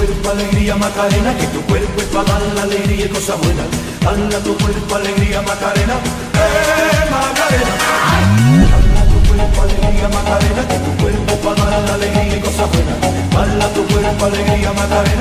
cuerpo alegría Macarena, que tu cuerpo es para dar la alegría y cosas buenas. Dale a tu cuerpo alegría Macarena, Macarena. Dale a tu cuerpo alegría Macarena, que tu cuerpo es para dar la alegría y cosas buenas. Dale a tu cuerpo alegría Macarena.